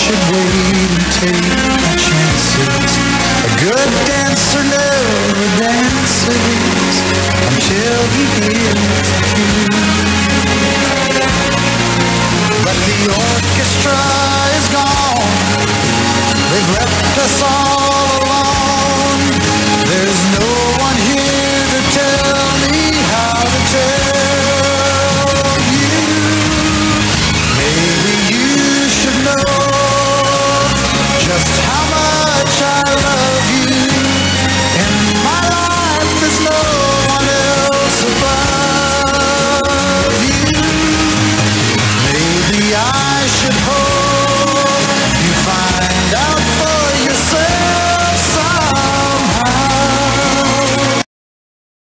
should wait and take my chances. A good dancer never dances until he hears the tune.